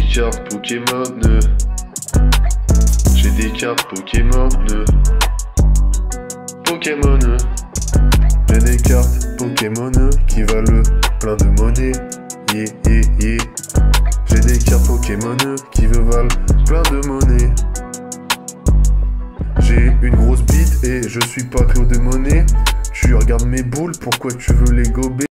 cartes Pokémon. J'ai des cartes Pokémon. Pokémon. J'ai des cartes Pokémon qui valent plein de monnaie. Yeah, yeah, yeah. J'ai des cartes Pokémon qui valent plein de monnaie. J'ai une grosse bite et je suis pas Claude Monet. Tu regardes mes boules, pourquoi tu veux les gober?